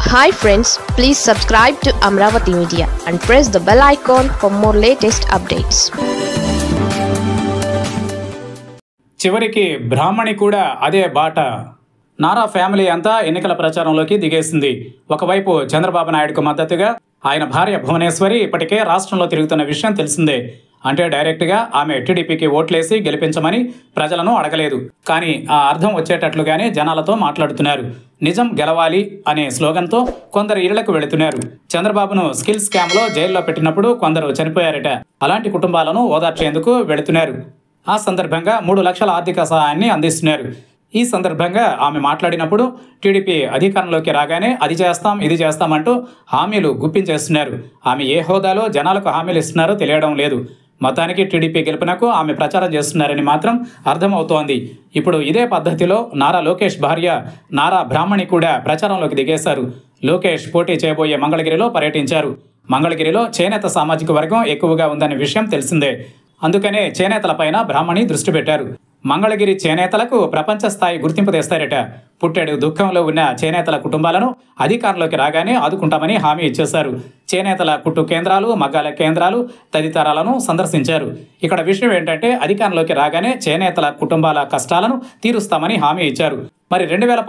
Hi friends, please subscribe to Amravati Media and press the bell icon for more latest updates. చివరికి బ్రాహ్మణి కూడా అదే బాట. Nara family అంతా ఎన్నికల ప్రచారంలోకి దిగేసింది. ఒకవైపు చంద్రబాబు నాయుడుకు మద్దతుగా ఆయన భార్య భువనేశ్వరి ఇప్పటికే రాష్ట్రంలో తిరుగుతున్న విషయం తెలిసిందే. అంటే డైరెక్ట్గా ఆమె టీడీపీకి ఓట్లేసి గెలిపించమని ప్రజలను అడగలేదు. కానీ ఆ అర్థం వచ్చేటట్లుగానే జనాలతో మాట్లాడుతున్నారు. నిజం గెలవాలి అనే స్లోగన్తో కొందరు ఇళ్లకు వెళుతున్నారు. చంద్రబాబును స్కిల్ స్కామ్లో జైల్లో పెట్టినప్పుడు కొందరు చనిపోయారట. అలాంటి కుటుంబాలను ఓదార్చేందుకు వెళుతున్నారు. ఆ సందర్భంగా 3 లక్షల ఆర్థిక సహాయాన్ని అందిస్తున్నారు. ఈ సందర్భంగా ఆమె మాట్లాడినప్పుడు టీడీపీ అధికారంలోకి రాగానే అది చేస్తాం ఇది చేస్తామంటూ హామీలు గుప్పించేస్తున్నారు. ఆమె ఏ హోదాలో జనాలకు హామీలు ఇస్తున్నారో తెలియడం లేదు. మొత్తానికి టీడీపీ గెలుపునకు ఆమె ప్రచారం చేస్తున్నారని మాత్రం అర్థమవుతోంది. ఇప్పుడు ఇదే పద్ధతిలో నారా లోకేష్ భార్య నారా బ్రాహ్మణి కూడా ప్రచారంలోకి దిగేశారు. లోకేష్ పోటీ చేయబోయే మంగళగిరిలో పర్యటించారు. మంగళగిరిలో చేనేత సామాజిక వర్గం ఎక్కువగా ఉందనే విషయం తెలిసిందే. అందుకనే చేనేతలపైన బ్రాహ్మణి దృష్టి పెట్టారు. మంగళగిరి చేనేతలకు ప్రపంచ స్థాయి గుర్తింపు తెస్తారట. పుట్టెడు దుఃఖంలో ఉన్న చేనేతల కుటుంబాలను అధికారంలోకి రాగానే ఆదుకుంటామని హామీ ఇచ్చేశారు. చేనేతల కుట్టు కేంద్రాలు, మగ్గాల కేంద్రాలు తదితరాలను సందర్శించారు. ఇక్కడ విషయం ఏంటంటే అధికారంలోకి రాగానే చేనేతల కుటుంబాల కష్టాలను తీరుస్తామని హామీ ఇచ్చారు. మరి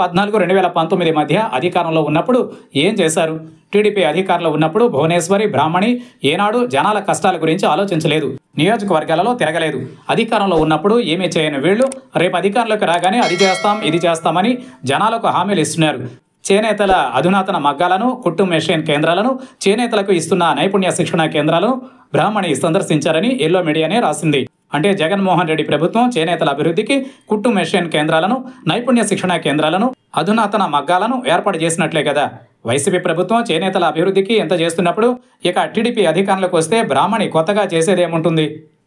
2014-2019 మధ్య అధికారంలో ఉన్నప్పుడు ఏం చేశారు? టీడీపీ అధికారంలో ఉన్నప్పుడు భువనేశ్వరి, బ్రాహ్మణి ఏనాడు జనాల కష్టాల గురించి ఆలోచించలేదు. నియోజకవర్గాలలో తిరగలేదు. అధికారంలో ఉన్నప్పుడు ఏమీ చేయని వీళ్ళు రేపు అధికారంలోకి రాగానే అది చేస్తాం ఇది చేస్తామని జనాలకు హామీలు ఇస్తున్నారు. చేనేతల అధునాతన మగ్గాలను, కుట్టు మెషిన్ కేంద్రాలను, చేనేతలకు ఇస్తున్న నైపుణ్య శిక్షణ కేంద్రాలను బ్రాహ్మణి సందర్శించారని ఎల్లో మీడియానే రాసింది. అంటే జగన్మోహన్ రెడ్డి ప్రభుత్వం చేనేతల అభివృద్ధికి కుట్టు మెషిన్ కేంద్రాలను, నైపుణ్య శిక్షణ కేంద్రాలను, అధునాతన మగ్గాలను ఏర్పాటు చేసినట్లే కదా. వైసీపీ ప్రభుత్వం చేనేతల అభివృద్ధికి ఎంత చేస్తున్నప్పుడు ఇక టీడీపీ అధికారంలోకి వస్తే బ్రాహ్మణి కొత్తగా చేసేదేముంటుంది?